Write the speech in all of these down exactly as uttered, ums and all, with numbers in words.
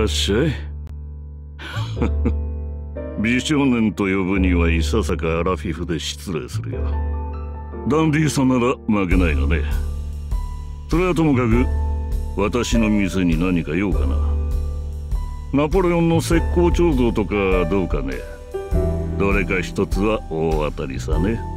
っしゃい。美少年と呼ぶにはいささかアラフィフで失礼するよ。ダンディーさなら負けないがね。それはともかく私の店に何か用かな。ナポレオンの石膏彫像とかどうかね。どれか一つは大当たりさね。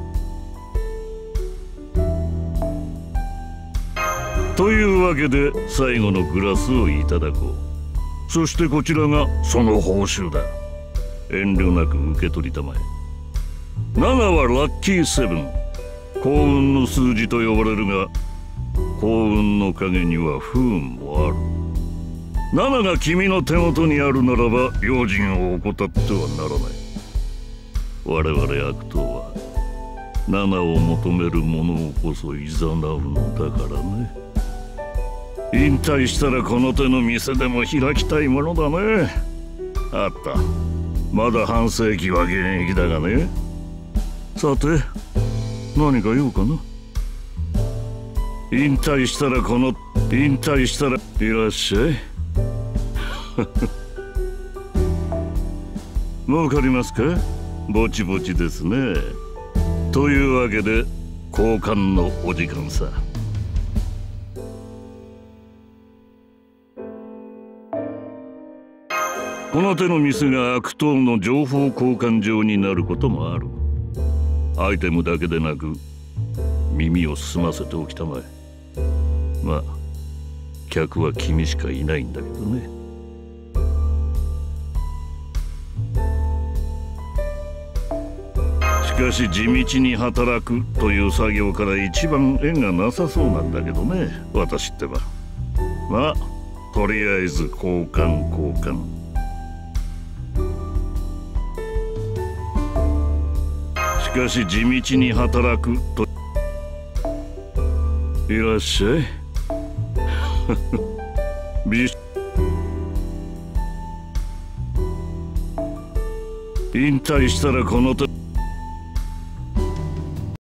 というわけで最後のグラスをいただこう。そしてこちらがその報酬だ。遠慮なく受け取りたまえ。ななはラッキーセブン、幸運の数字と呼ばれるが、幸運の陰には不運もある。ななが君の手元にあるならば用心を怠ってはならない。我々悪党はななを求める者をこそいざなうのだからね。引退したらこの手の店でも開きたいものだね。あった。まだ半世紀は現役だがね。さて何か用かな。引退したらこの引退したらいらっしゃい。儲かりますか。ぼちぼちですね。というわけで交換のお時間さ。この手の店が悪党の情報交換場になることもある。アイテムだけでなく耳を澄ませておきたまえ。まあ客は君しかいないんだけどね。しかし地道に働くという作業から一番縁がなさそうなんだけどね、私ってば。まあとりあえず交換交換。しかし地道に働くといらっしゃい。美引退したらこの手